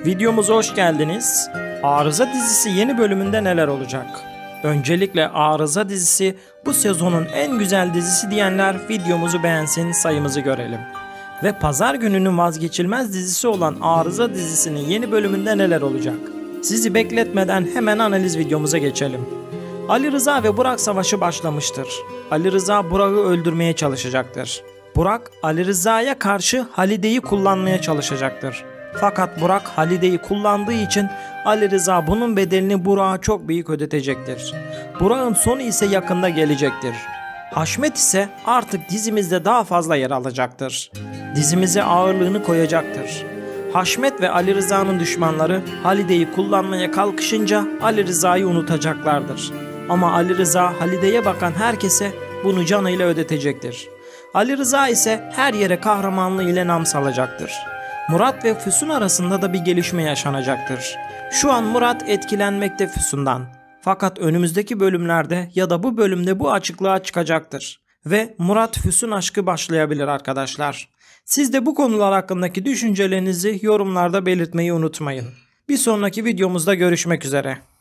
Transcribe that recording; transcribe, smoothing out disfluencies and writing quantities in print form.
Videomuza hoş geldiniz. Arıza dizisi yeni bölümünde neler olacak? Öncelikle Arıza dizisi bu sezonun en güzel dizisi diyenler videomuzu beğensin, sayımızı görelim. Ve pazar gününün vazgeçilmez dizisi olan Arıza dizisinin yeni bölümünde neler olacak? Sizi bekletmeden hemen analiz videomuza geçelim. Ali Rıza ve Burak savaşı başlamıştır. Ali Rıza Burak'ı öldürmeye çalışacaktır. Burak Ali Rıza'ya karşı Halide'yi kullanmaya çalışacaktır. Fakat Burak Halide'yi kullandığı için Ali Rıza bunun bedelini Burak'a çok büyük ödetecektir. Burak'ın sonu ise yakında gelecektir. Haşmet ise artık dizimizde daha fazla yer alacaktır. Dizimize ağırlığını koyacaktır. Haşmet ve Ali Rıza'nın düşmanları Halide'yi kullanmaya kalkışınca Ali Rıza'yı unutacaklardır. Ama Ali Rıza Halide'ye bakan herkese bunu canıyla ödetecektir. Ali Rıza ise her yere kahramanlığı ile nam salacaktır. Murat ve Füsun arasında da bir gelişme yaşanacaktır. Şu an Murat etkilenmekte Füsun'dan. Fakat önümüzdeki bölümlerde ya da bu bölümde bu açıklığa çıkacaktır. Ve Murat Füsun aşkı başlayabilir arkadaşlar. Siz de bu konular hakkındaki düşüncelerinizi yorumlarda belirtmeyi unutmayın. Bir sonraki videomuzda görüşmek üzere.